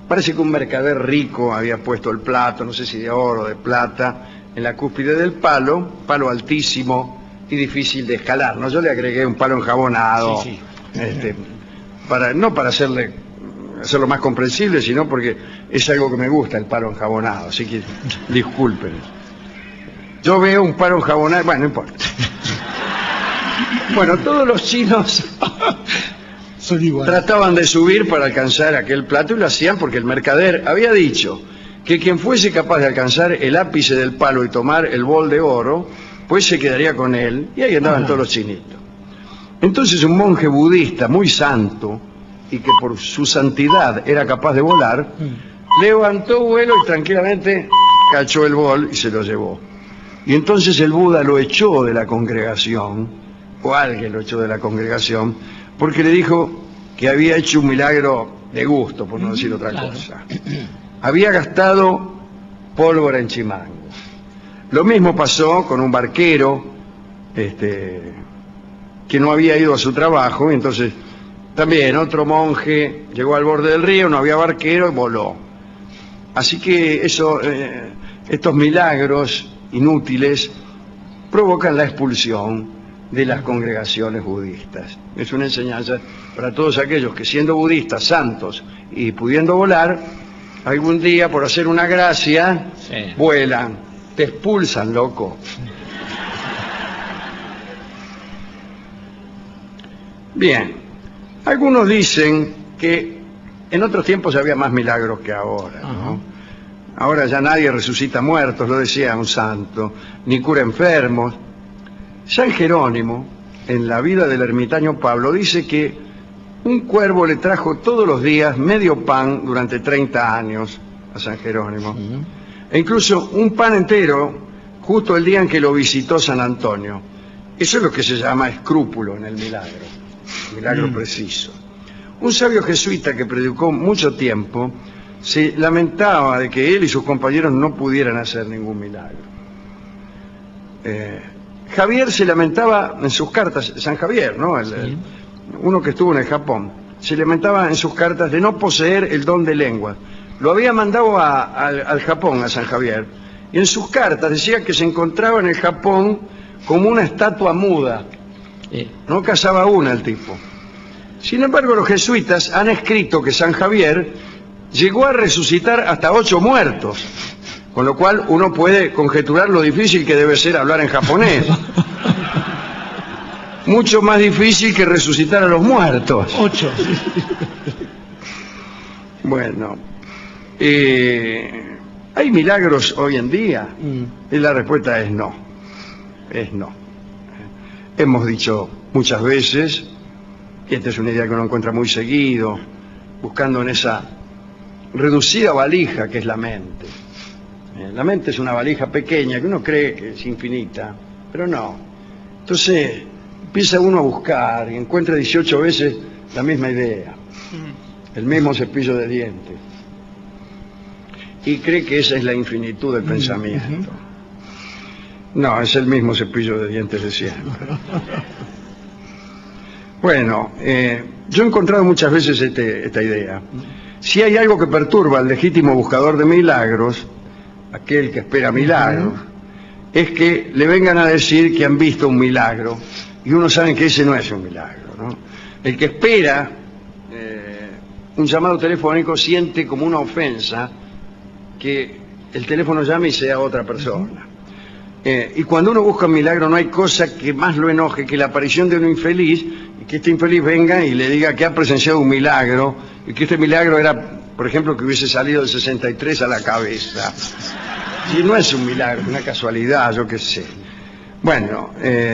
Parece que un mercader rico había puesto el plato, no sé si de oro o de plata, en la cúspide del palo altísimo y difícil de escalar, ¿no? Yo le agregué un palo enjabonado, Sí, no para hacerlo más comprensible, sino porque es algo que me gusta, el palo enjabonado, así que disculpen. Yo veo un palo enjabonado, bueno, no importa. Bueno, todos los chinos son iguales. trataban de subir para alcanzar aquel plato y lo hacían porque el mercader había dicho que quien fuese capaz de alcanzar el ápice del palo y tomar el bol de oro, pues se quedaría con él, y ahí andaban todos los chinitos. Entonces un monje budista muy santo, y que por su santidad era capaz de volar, levantó vuelo y tranquilamente cachó el bol y se lo llevó. Y entonces el Buda lo echó de la congregación, o alguien lo echó de la congregación, porque le dijo que había hecho un milagro de gusto, por no decir otra cosa. Había gastado pólvora en chimangos. Lo mismo pasó con un barquero que no había ido a su trabajo, y entonces también otro monje llegó al borde del río, no había barquero y voló. Así que estos milagros inútiles provocan la expulsión de las congregaciones budistas. Es una enseñanza para todos aquellos que, siendo budistas, santos y pudiendo volar, algún día por hacer una gracia vuelan, te expulsan, loco. Bien, algunos dicen que en otros tiempos había más milagros que ahora, ¿no? Ahora ya nadie resucita muertos, lo decía un santo, ni cura enfermos. San Jerónimo, en la vida del ermitaño Pablo, dice que un cuervo le trajo todos los días medio pan durante 30 años a San Jerónimo. E incluso un pan entero justo el día en que lo visitó San Antonio. Eso es lo que se llama escrúpulo en el milagro preciso. Un sabio jesuita que predicó mucho tiempo se lamentaba de que él y sus compañeros no pudieran hacer ningún milagro. Javier se lamentaba en sus cartas, San Javier, ¿no? Uno que estuvo en el Japón, se lamentaba en sus cartas de no poseer el don de lengua. Lo había mandado al Japón, a San Javier, y en sus cartas decía que se encontraba en el Japón como una estatua muda. No cazaba una el tipo. Sin embargo, los jesuitas han escrito que San Javier llegó a resucitar hasta 8 muertos, con lo cual uno puede conjeturar lo difícil que debe ser hablar en japonés. Mucho más difícil que resucitar a los muertos. 8. Bueno, ¿hay milagros hoy en día? Y la respuesta es no. Es no. Hemos dicho muchas veces, y esta es una idea que uno encuentra muy seguido, buscando en esa reducida valija que es la mente. La mente es una valija pequeña que uno cree que es infinita, pero no. Entonces empieza uno a buscar y encuentra 18 veces la misma idea, el mismo cepillo de dientes, y cree que esa es la infinitud del pensamiento. No, es el mismo cepillo de dientes de siempre. Bueno, yo he encontrado muchas veces esta idea. Si hay algo que perturba al legítimo buscador de milagros, aquel que espera milagros, es que le vengan a decir que han visto un milagro, y uno sabe que ese no es un milagro, ¿no? El que espera un llamado telefónico siente como una ofensa que el teléfono llame y sea otra persona. Y cuando uno busca un milagro no hay cosa que más lo enoje que la aparición de un infeliz, y que este infeliz venga y le diga que ha presenciado un milagro, y que este milagro era, por ejemplo, que hubiese salido del 63 a la cabeza. Y no es un milagro, es una casualidad, yo qué sé. Bueno,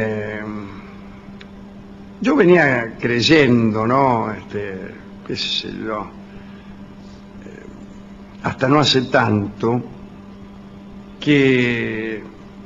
yo venía creyendo, ¿no? Qué sé yo, hasta no hace tanto, que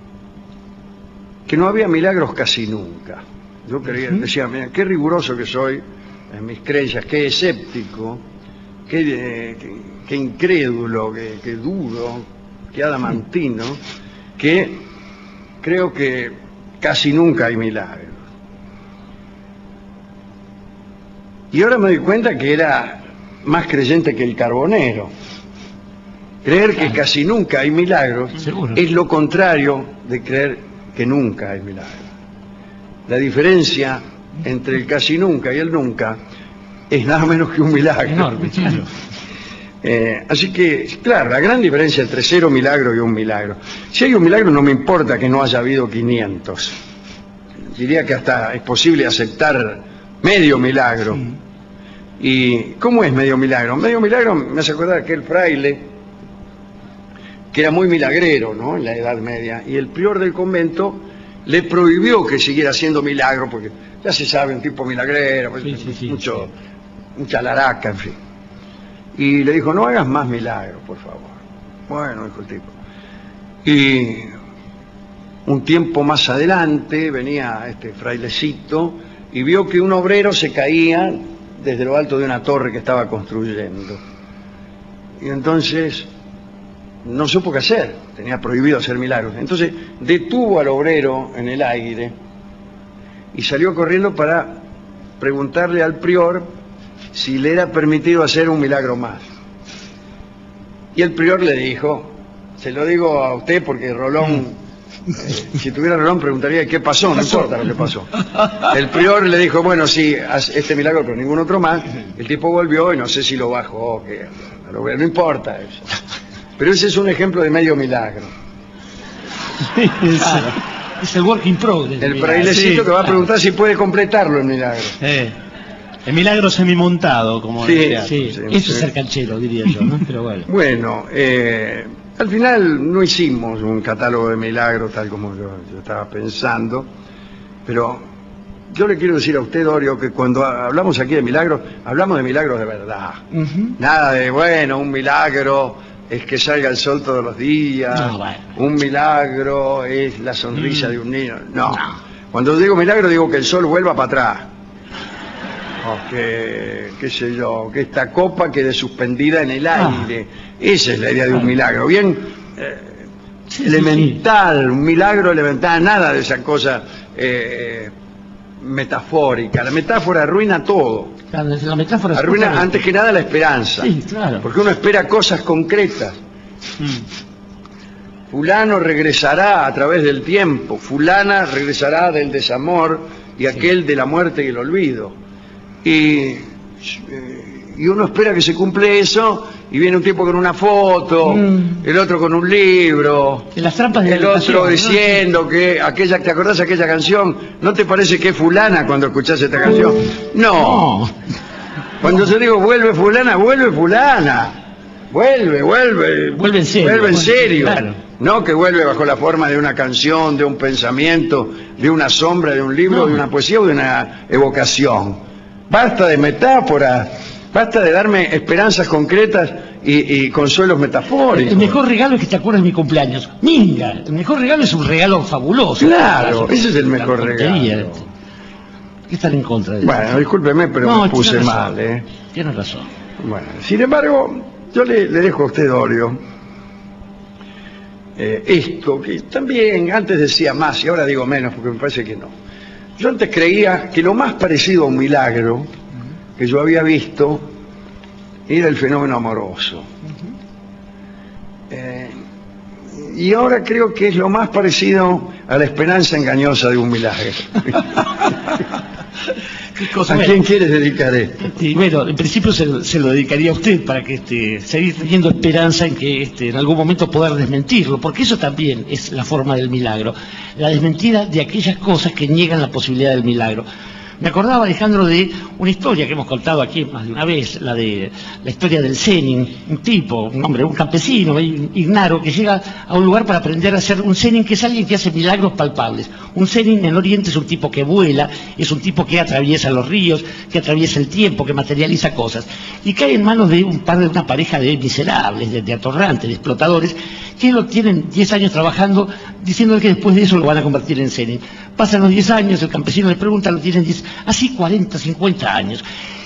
no había milagros casi nunca. Yo creía, decía, mira, qué riguroso que soy en mis creencias, qué escéptico, qué incrédulo, qué duro, qué adamantino, que creo que casi nunca hay milagros. Y ahora me doy cuenta que era más creyente que el carbonero. Creer que casi nunca hay milagros es lo contrario de creer que nunca hay milagros. La diferencia entre el casi nunca y el nunca es nada menos que un milagro. Enorme, claro. Así que, claro, la gran diferencia entre 0 milagros y un milagro. Si hay un milagro no me importa que no haya habido 500. Diría que hasta es posible aceptar medio milagro. Sí. ¿Y cómo es medio milagro? Medio milagro me hace acordar aquel fraile que era muy milagrero, ¿no?, en la Edad Media, y el prior del convento le prohibió que siguiera haciendo milagro, porque ya se sabe, un tipo milagrero, pues, mucha laraca, en fin. Y le dijo, no hagas más milagros, por favor. Bueno, dijo el tipo. Y un tiempo más adelante venía este frailecito y vio que un obrero se caía desde lo alto de una torre que estaba construyendo. Y entonces no supo qué hacer, tenía prohibido hacer milagros. Entonces detuvo al obrero en el aire y salió corriendo para preguntarle al prior si le era permitido hacer un milagro más. Y el prior le dijo, se lo digo a usted porque Rolón, si tuviera Rolón preguntaría qué pasó, no importa lo que pasó. El prior le dijo, bueno, sí, haz este milagro pero ningún otro más. El tipo volvió y no sé si lo bajó, no importa eso. Pero ese es un ejemplo de medio milagro. Es el work in progress. El frailecito que va a preguntar si puede completarlo el milagro. El milagro semimontado, como decía. Sí, eso es ser canchero, diría yo, ¿no? Pero bueno. Bueno, al final no hicimos un catálogo de milagros tal como yo estaba pensando, pero yo le quiero decir a usted, Dorio, que cuando hablamos aquí de milagros, hablamos de milagros de verdad. Nada de, bueno, un milagro es que salga el sol todos los días, No, bueno. un milagro es la sonrisa de un niño. No. Cuando digo milagro digo que el sol vuelva para atrás. O que, qué sé yo, que esta copa quede suspendida en el aire. Esa es la idea de un milagro. Bien elemental, un milagro elemental, nada de esa cosa metafórica. La metáfora arruina todo. Claro, la metáfora es Arruina justamente- antes que nada la esperanza. Sí, claro. Porque uno espera cosas concretas. Fulano regresará a través del tiempo, fulana regresará del desamor y aquel de la muerte y el olvido. Y uno espera que se cumple eso y viene un tipo con una foto, el otro con un libro, En las trampas de el la otro educación, diciendo que aquella, ¿te acordás de aquella canción? ¿No te parece que es fulana cuando escuchás esta canción? No. No. Cuando yo digo vuelve fulana, vuelve fulana. Vuelve. Vuelve en serio. Vuelve en serio. Claro. No que vuelve bajo la forma de una canción, de un pensamiento, de una sombra, de un libro, No. de una poesía o de una evocación. Basta de metáforas, basta de darme esperanzas concretas y consuelos metafóricos. El mejor regalo es que te acuerdes de mi cumpleaños. Minga, el mejor regalo es un regalo fabuloso. Claro, ese es el mejor La tontería. regalo. ¿Qué están en contra de eso? Bueno, discúlpeme, pero No, me puse tiene razón. mal, ¿eh? Tienes razón. Bueno, sin embargo, yo le dejo a usted, Dorio, esto, que también antes decía más y ahora digo menos porque me parece que no. Yo antes creía que lo más parecido a un milagro que yo había visto era el fenómeno amoroso. Y ahora creo que es lo más parecido a la esperanza engañosa de un milagro. ¿A quién quieres dedicar esto? Sí, bueno, en principio se lo dedicaría a usted para que seguir teniendo esperanza en que en algún momento poder desmentirlo, porque eso también es la forma del milagro, la desmentida de aquellas cosas que niegan la posibilidad del milagro. Me acordaba, Alejandro, de una historia que hemos contado aquí más de una vez, la historia del Zenin, un tipo, un hombre, un campesino, ignaro, que llega a un lugar para aprender a hacer un Zenin, que es alguien que hace milagros palpables. Un Zenin en Oriente es un tipo que vuela, es un tipo que atraviesa los ríos, que atraviesa el tiempo, que materializa cosas. Y cae en manos de una pareja de miserables, de atorrantes, de explotadores, que lo tienen 10 años trabajando, diciéndole que después de eso lo van a convertir en Zenin. Pasan los 10 años, el campesino le pregunta, lo tienen 10, así 40, 50 años.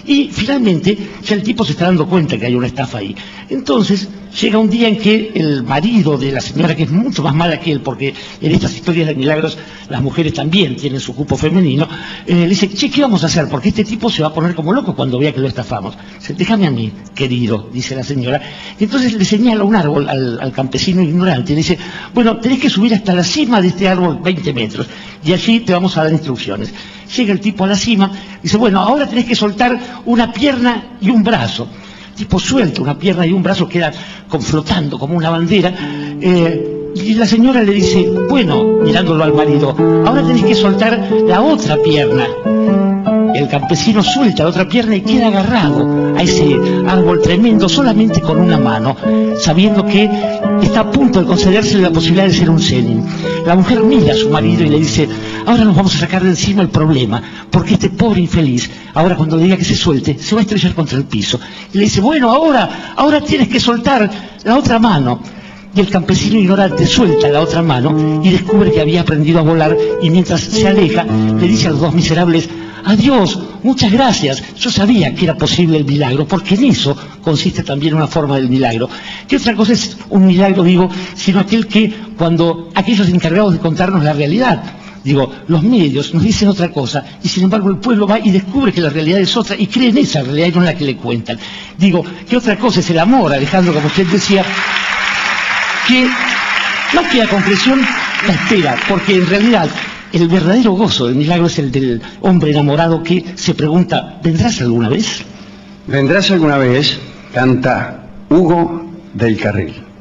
Y finalmente ya el tipo se está dando cuenta que hay una estafa ahí. Entonces llega un día en que el marido de la señora, que es mucho más mala que él, porque en estas historias de milagros las mujeres también tienen su cupo femenino, le dice, che, ¿qué vamos a hacer? Porque este tipo se va a poner como loco cuando vea que lo estafamos. Dice, déjame a mí, querido, dice la señora. Y entonces le señala un árbol al campesino ignorante y le dice, bueno, tenés que subir hasta la cima de este árbol 20 metros y allí te vamos a dar instrucciones. Llega el tipo a la cima y dice, bueno, ahora tenés que soltar una pierna y un brazo. El tipo suelta una pierna y un brazo, queda flotando como una bandera. Y la señora le dice, bueno, mirándolo al marido, ahora tenés que soltar la otra pierna. El campesino suelta la otra pierna y queda agarrado a ese árbol tremendo solamente con una mano, sabiendo que está a punto de concederse la posibilidad de ser un zenin. La mujer mira a su marido y le dice, ahora nos vamos a sacar de encima el problema, porque este pobre infeliz, ahora cuando le diga que se suelte, se va a estrellar contra el piso. Y le dice, bueno, ahora tienes que soltar la otra mano. Y el campesino ignorante suelta la otra mano y descubre que había aprendido a volar, y mientras se aleja le dice a los dos miserables, adiós, muchas gracias, yo sabía que era posible el milagro, porque en eso consiste también una forma del milagro. ¿Qué otra cosa es un milagro, digo, sino aquel que cuando aquellos encargados de contarnos la realidad, digo, los medios nos dicen otra cosa, y sin embargo el pueblo va y descubre que la realidad es otra y cree en esa realidad y no en la que le cuentan? Digo, ¿qué otra cosa es el amor, Alejandro, como usted decía, que más que la concreción la espera, porque en realidad el verdadero gozo del milagro es el del hombre enamorado que se pregunta, ¿vendrás alguna vez? ¿Vendrás alguna vez? Canta Hugo del Carril.